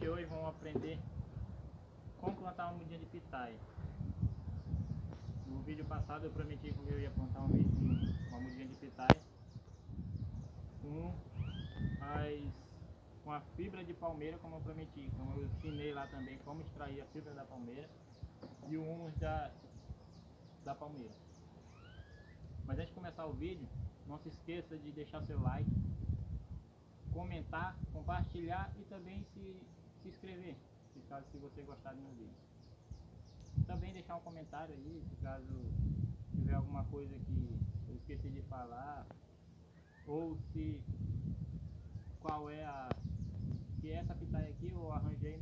que hoje vamos aprender como plantar uma mudinha de pitaia. No vídeo passado eu prometi que eu ia plantar uma mudinha de pitaia com a fibra de palmeira, como eu prometi. Como eu ensinei lá também como extrair a fibra da palmeira e o humus da palmeira. Mas antes de começar o vídeo, não se esqueça de deixar seu like, comentar, compartilhar e também se inscrever, se você gostar do meu vídeo. Também deixar um comentário aí, se caso tiver alguma coisa que eu esqueci de falar, ou se essa pitaia aqui eu arranjei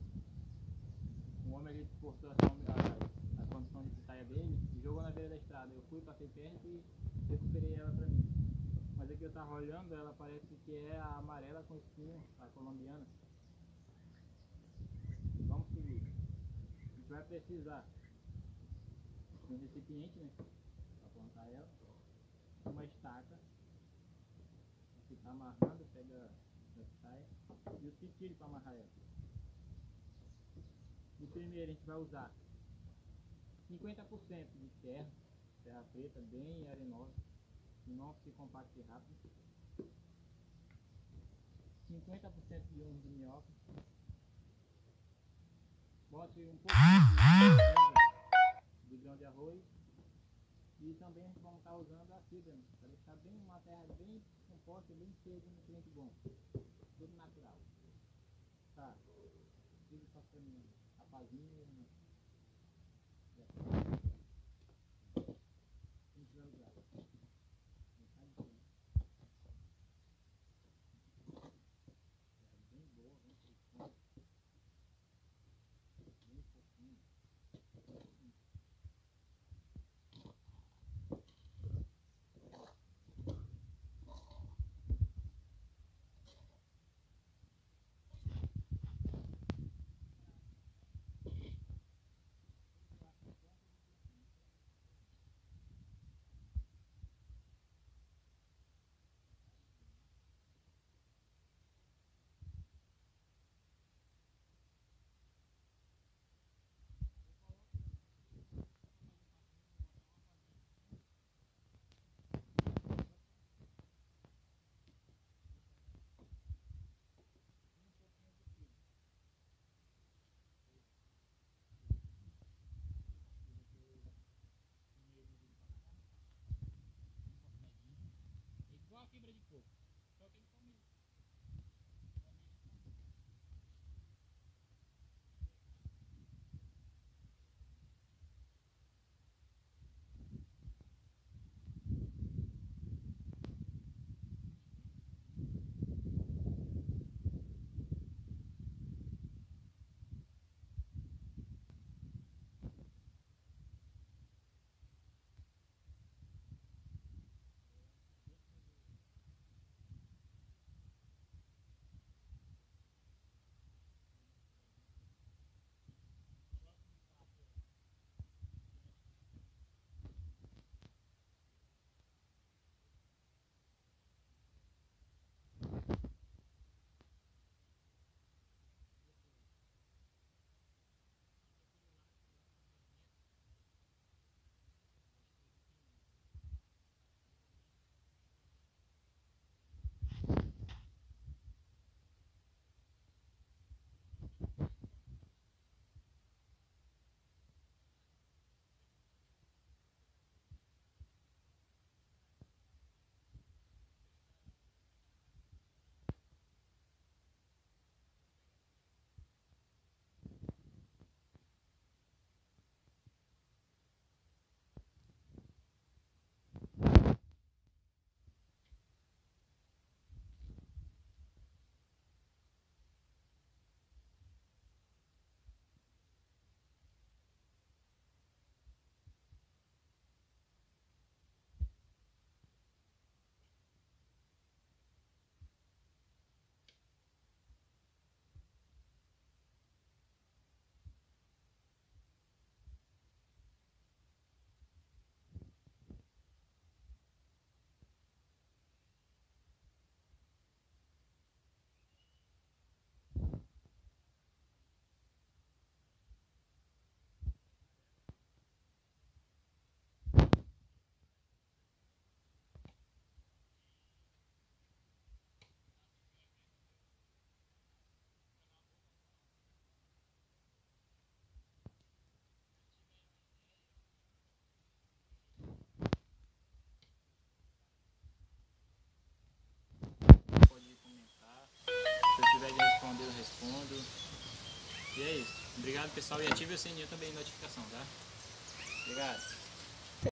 o homem ele cortou a condição de pitaia dele e jogou na beira da estrada. Eu fui, passei perto e recuperei ela pra mim. Mas aqui eu tava olhando, ela parece que é a amarela com espinho, a colombiana. Vamos seguir. A gente vai precisar de um recipiente, né, para plantar ela, uma estaca, que tá amarrando, pega a pitaia, e o pitilho para amarrar ela. E primeiro a gente vai usar 50% de terra preta, bem arenosa, que não se compacte rápido, 50% de humus de minhoca, bote um pouco de grão de arroz e também vamos estar usando a fibra, né, para deixar bem uma terra bem composta, bem cheia de nutriente bom, tudo natural. Tá, fica só pra mim, rapazinho, né? A gente vai usar. Bem boa, bem fresquinha, bem fofinha. E é isso. Obrigado, pessoal. E ative o sininho também de notificação, tá? Obrigado.